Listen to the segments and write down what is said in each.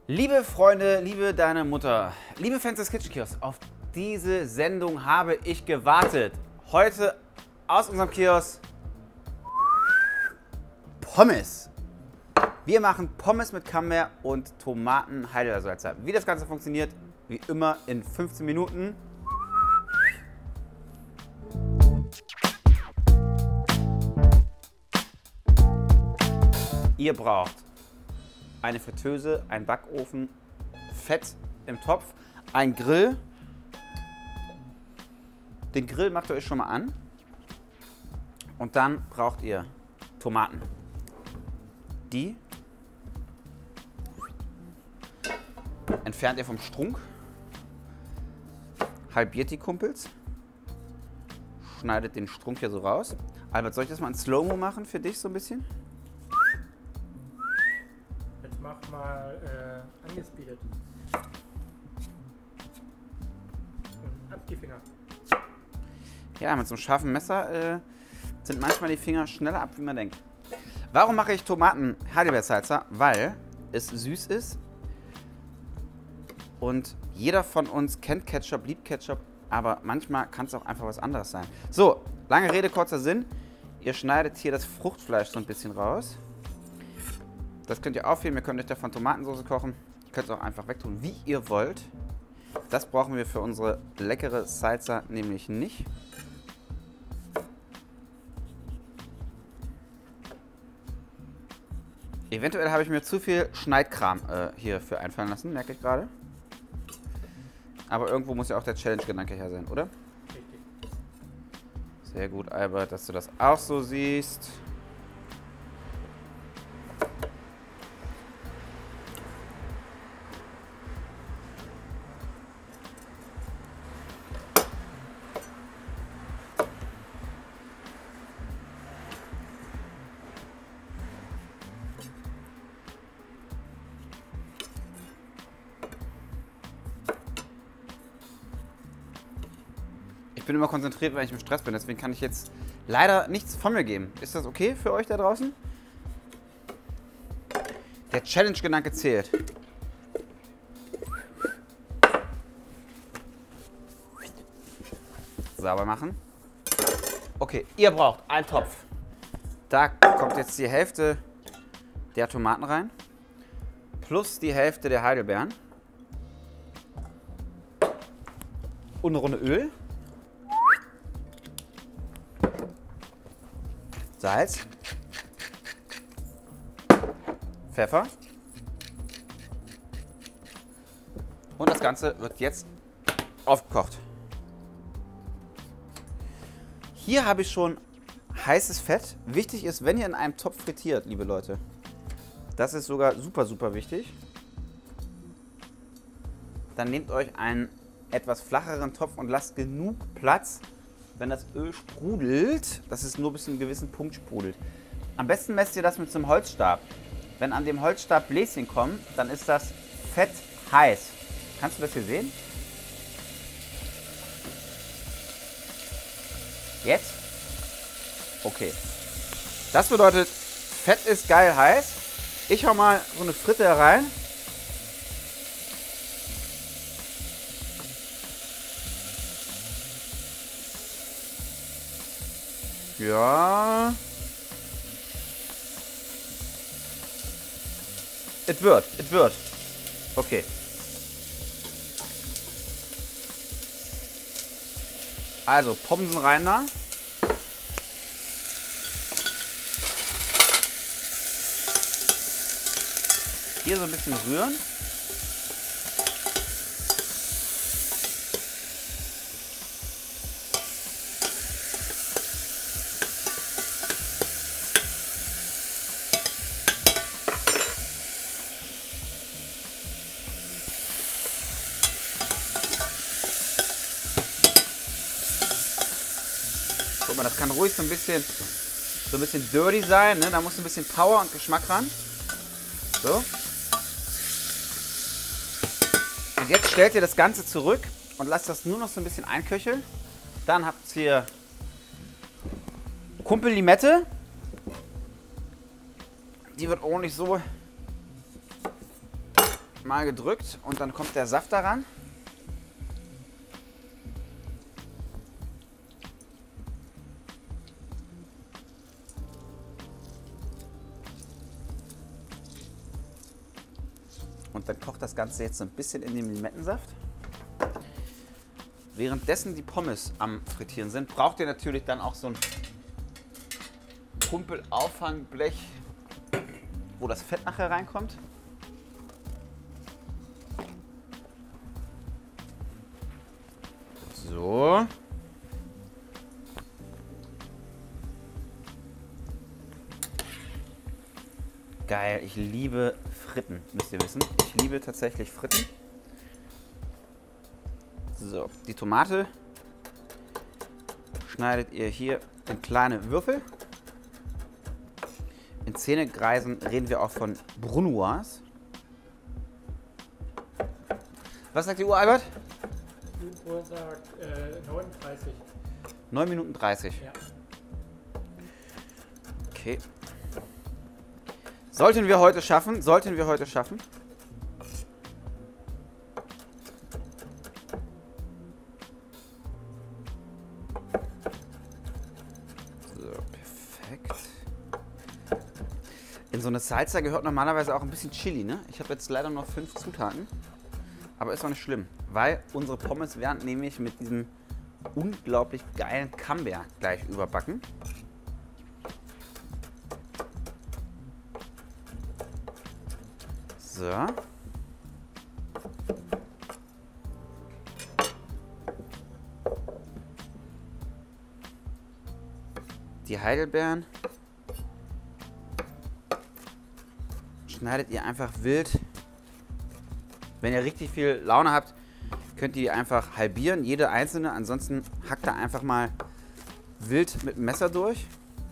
Liebe Freunde, liebe deine Mutter, liebe Fans des Kitchen Kiosk, auf diese Sendung habe ich gewartet. Heute aus unserem Kiosk Pommes. Wir machen Pommes mit Camembert und Tomaten-Heidelberg-Salsa. Wie das Ganze funktioniert, wie immer in 15 Minuten. Ihr braucht eine Fritteuse, einen Backofen, Fett im Topf, ein Grill. Den Grill macht ihr euch schon mal an. Und dann braucht ihr Tomaten. Die entfernt ihr vom Strunk, halbiert die Kumpels, schneidet den Strunk hier so raus. Albert, soll ich das mal in Slow-Mo machen für dich so ein bisschen? Jetzt mach mal angespeedet. Und ab die Finger. Ja, mit so einem scharfen Messer sind manchmal die Finger schneller ab, wie man denkt. Warum mache ich Tomaten-Heidelberg-Salsa? Weil es süß ist und jeder von uns kennt Ketchup, liebt Ketchup, aber manchmal kann es auch einfach was anderes sein. So, lange Rede, kurzer Sinn. Ihr schneidet hier das Fruchtfleisch so ein bisschen raus. Das könnt ihr aufheben, ihr könnt euch davon Tomatensauce kochen. Ihr könnt es auch einfach wegtun, wie ihr wollt. Das brauchen wir für unsere leckere Salsa nämlich nicht. Eventuell habe ich mir zu viel Schneidkram hierfür einfallen lassen, merke ich gerade. Aber irgendwo muss ja auch der Challenge-Gedanke her sein, oder? Richtig. Sehr gut, Albert, dass du das auch so siehst. Ich bin immer konzentriert, wenn ich im Stress bin, deswegen kann ich jetzt leider nichts von mir geben. Ist das okay für euch da draußen? Der Challenge-Gedanke zählt. Sauber machen. Okay, ihr braucht einen Topf. Da kommt jetzt die Hälfte der Tomaten rein. Plus die Hälfte der Heidelbeeren. Und eine Runde Öl. Salz, Pfeffer und das Ganze wird jetzt aufgekocht. Hier habe ich schon heißes Fett. Wichtig ist, wenn ihr in einem Topf frittiert, liebe Leute, das ist sogar super, super wichtig, dann nehmt euch einen etwas flacheren Topf und lasst genug Platz, wenn das Öl sprudelt, dass es nur bis zu einem gewissen Punkt sprudelt. Am besten messt ihr das mit so einem Holzstab. Wenn an dem Holzstab Bläschen kommen, dann ist das Fett heiß. Kannst du das hier sehen? Jetzt? Okay. Das bedeutet, Fett ist geil heiß. Ich hau mal so eine Fritte rein. Ja. Es wird. Okay. Also, Pomsen rein da. Hier so ein bisschen rühren. Guck mal, das kann ruhig so ein bisschen dirty sein, ne? Da muss ein bisschen Power und Geschmack ran. So. Und jetzt stellt ihr das Ganze zurück und lasst das nur noch so ein bisschen einköcheln. Dann habt ihr Kumpellimette. Die wird ordentlich so mal gedrückt und dann kommt der Saft daran. Und dann kocht das Ganze jetzt so ein bisschen in dem Limettensaft. Währenddessen die Pommes am Frittieren sind, braucht ihr natürlich dann auch so ein Pumpel-Auffangblech, wo das Fett nachher reinkommt. So. Geil, ich liebe Fritten, müsst ihr wissen. Ich liebe tatsächlich Fritten. So, die Tomate schneidet ihr hier in kleine Würfel. In Zähnekreisen reden wir auch von Brunoise. Was sagt die Uhr, Albert? Die Uhr sagt 39. 9 Minuten 30. Ja. Okay. Sollten wir heute schaffen. Sollten wir heute schaffen. So, perfekt. In so eine Salsa gehört normalerweise auch ein bisschen Chili, ne? Ich habe jetzt leider noch 5 Zutaten. Aber ist auch nicht schlimm, weil unsere Pommes werden nämlich mit diesem unglaublich geilen Camembert gleich überbacken. So. Die Heidelbeeren schneidet ihr einfach wild. Wenn ihr richtig viel Laune habt, könnt ihr die einfach halbieren, jede einzelne. Ansonsten hackt ihr einfach mal wild mit dem Messer durch.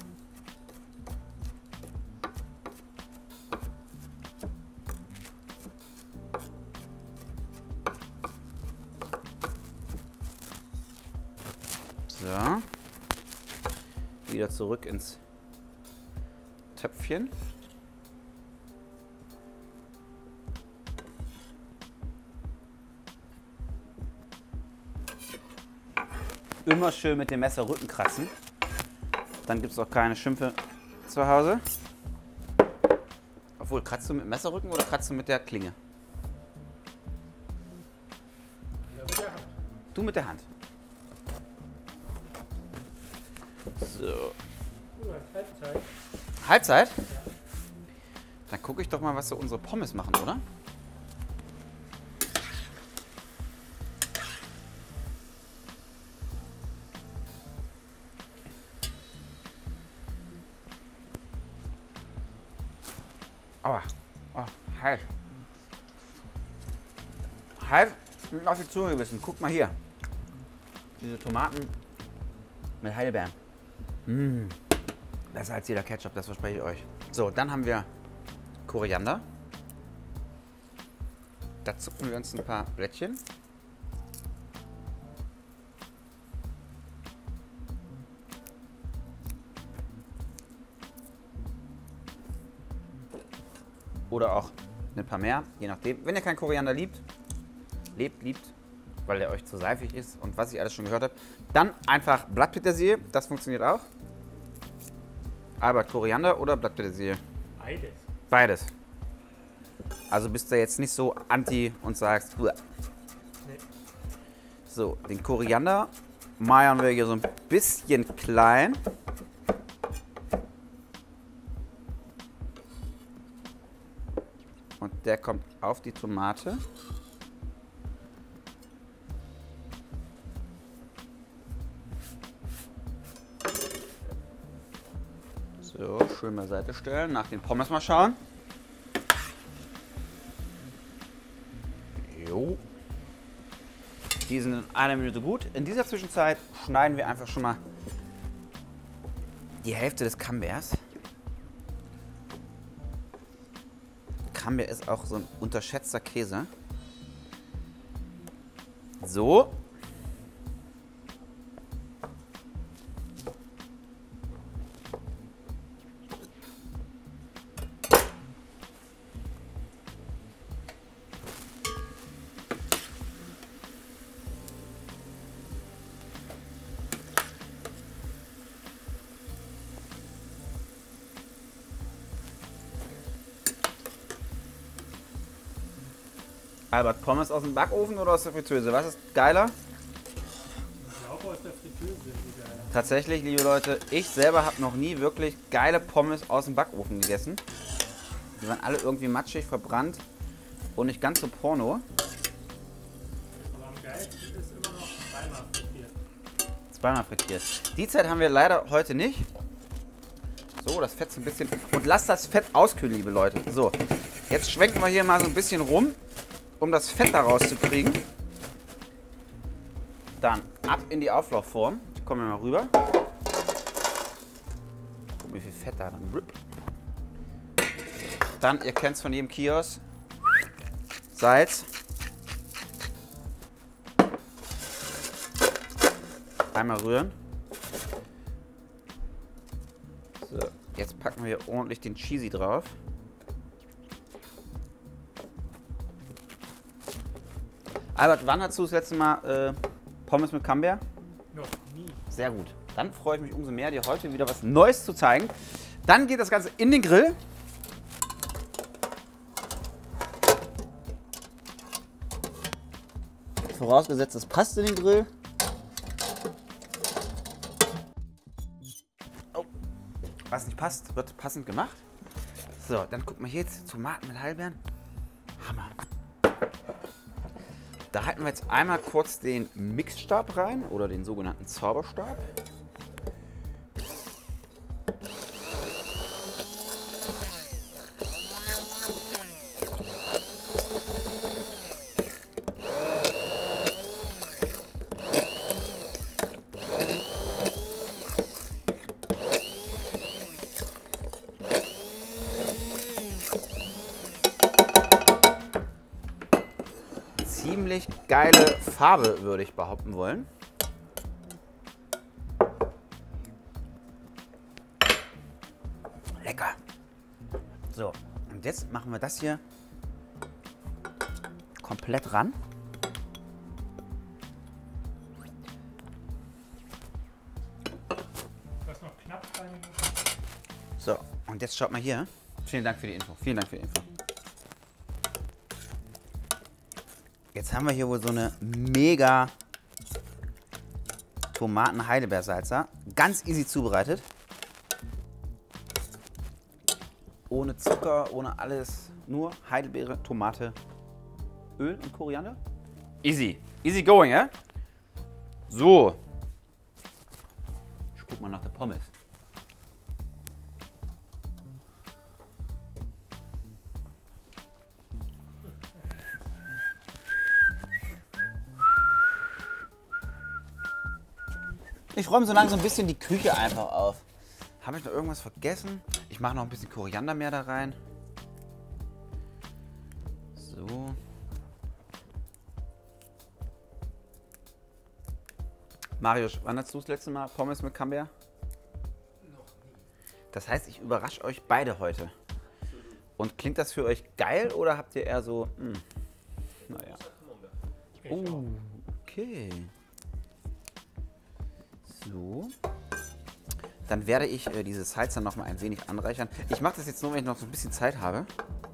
So. Wieder zurück ins Töpfchen. Immer schön mit dem Messer Rücken kratzen. Dann gibt es auch keine Schimpfe zu Hause. Obwohl, kratzt du mit dem Messerrücken oder kratzt du mit der Klinge? Ja, mit der Hand. Du mit der Hand. So. Halbzeit. Halbzeit? Ja. Dann gucke ich doch mal, was so unsere Pommes machen, oder? Aua. Oh, heiß. Heiß und auf die Zunge gebissen. Guck mal hier. Diese Tomaten mit Heidelbeeren. Mmh. Besser als jeder Ketchup, das verspreche ich euch. So, dann haben wir Koriander. Da zupfen wir uns ein paar Blättchen. Oder auch ein paar mehr, je nachdem. Wenn ihr kein Koriander liebt, liebt, weil der euch zu seifig ist und was ich alles schon gehört habe, dann einfach Blattpetersilie, das funktioniert auch. Albert, Koriander oder Blattpetersilie? Beides. Beides. Also bist du jetzt nicht so anti und sagst, uah. Nee. So, den Koriander meiern wir hier so ein bisschen klein. Und der kommt auf die Tomate. So, schön beiseite stellen. Nach den Pommes mal schauen. Jo. Die sind in einer Minute gut. In dieser Zwischenzeit schneiden wir einfach schon mal die Hälfte des Camemberts. Camembert ist auch so ein unterschätzter Käse. So. Albert, Pommes aus dem Backofen oder aus der Fritteuse? Was ist geiler? Ich glaube aus der Fritteuse sind die geiler. Tatsächlich, liebe Leute, ich selber habe noch nie wirklich geile Pommes aus dem Backofen gegessen. Die waren alle irgendwie matschig, verbrannt und nicht ganz so porno. Aber am geilsten ist immer noch zweimal frittiert. Zweimal frittiert. Die Zeit haben wir leider heute nicht. So, das Fett so ein bisschen... Und lasst das Fett auskühlen, liebe Leute. So, jetzt schwenken wir hier mal so ein bisschen rum, um das Fett da rauszukriegen. Dann ab in die Auflaufform. Ich komme mal rüber. Guck, wie viel Fett da dann. Dann, ihr kennt es von jedem Kiosk. Salz. Einmal rühren. So, jetzt packen wir ordentlich den Cheesy drauf. Albert, wann hast du das letzte Mal Pommes mit Camembert? Noch nie. Sehr gut. Dann freue ich mich umso mehr, dir heute wieder was Neues zu zeigen. Dann geht das Ganze in den Grill. Vorausgesetzt, es passt in den Grill. Oh, was nicht passt, wird passend gemacht. So, dann guck mal hier jetzt, Tomaten mit Heidelbeeren. Hammer. Da halten wir jetzt einmal kurz den Mixstab rein oder den sogenannten Zauberstab. Ziemlich geile Farbe, würde ich behaupten wollen. Lecker. So, und jetzt machen wir das hier komplett ran. Das noch knapp 3 Minuten. So, und jetzt schaut mal hier. Vielen Dank für die Info. Vielen Dank für die Info. Jetzt haben wir hier wohl so eine mega Tomaten-Heidelbeersalsa. Ganz easy zubereitet. Ohne Zucker, ohne alles. Nur Heidelbeere, Tomate, Öl und Koriander. Easy. Easy going, ja? So. Ich guck mal nach der Pommes. Ich räume so langsam ein bisschen die Küche einfach auf. Habe ich noch irgendwas vergessen? Ich mache noch ein bisschen Koriander mehr da rein. So. Marius, wann hast du das letzte Mal Pommes mit Camembert? Noch nie. Das heißt, ich überrasche euch beide heute. Und klingt das für euch geil oder habt ihr eher so, naja. Oh, okay. So. Dann werde ich diese Salsa noch mal ein wenig anreichern. Ich mache das jetzt nur, wenn ich noch so ein bisschen Zeit habe.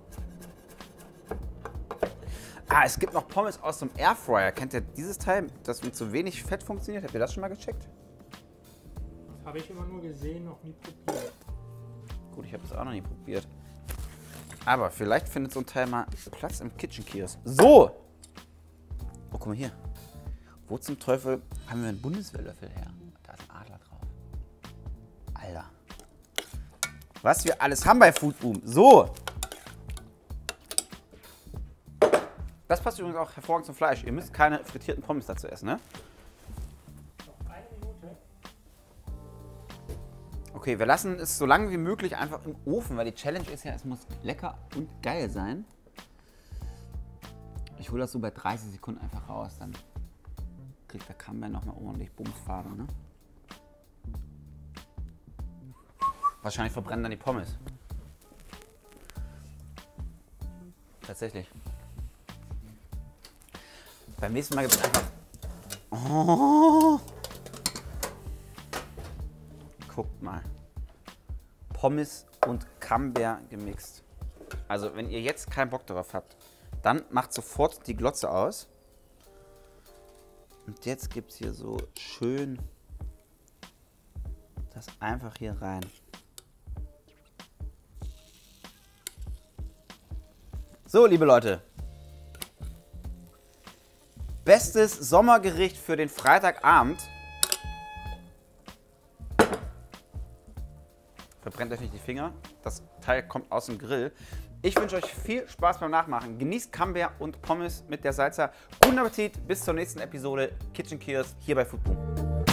Ah, es gibt noch Pommes aus dem Airfryer. Kennt ihr dieses Teil, das mit so wenig Fett funktioniert? Habt ihr das schon mal gecheckt? Habe ich immer nur gesehen, noch nie probiert. Gut, ich habe es auch noch nie probiert. Aber vielleicht findet so ein Teil mal Platz im Kitchen Kiosk. So! Oh, guck mal hier. Wo zum Teufel haben wir einen Bundeswehrlöffel her? Da ist ein Adler drauf. Alter. Was wir alles haben bei Foodboom. So! Das passt übrigens auch hervorragend zum Fleisch. Ihr müsst keine frittierten Pommes dazu essen, ne? Noch 1 Minute. Okay, wir lassen es so lange wie möglich einfach im Ofen, weil die Challenge ist ja, es muss lecker und geil sein. Ich hole das so bei 30 Sekunden einfach raus, dann kriegt der Camembert nochmal ordentlich Bumsfarbe, ne? Wahrscheinlich verbrennen dann die Pommes. Tatsächlich. Beim nächsten Mal gibt es einfach... Oh. Guckt mal. Pommes und Camembert gemixt. Also wenn ihr jetzt keinen Bock darauf habt, Dann macht sofort die Glotze aus. Und jetzt gibt es hier so schön das einfach hier rein. So, liebe Leute. Bestes Sommergericht für den Freitagabend. Verbrennt euch nicht die Finger. Das Teil kommt aus dem Grill. Ich wünsche euch viel Spaß beim Nachmachen. Genießt Camembert und Pommes mit der Salsa. Guten Appetit. Bis zur nächsten Episode Kitchen Kiosk hier bei Foodboom.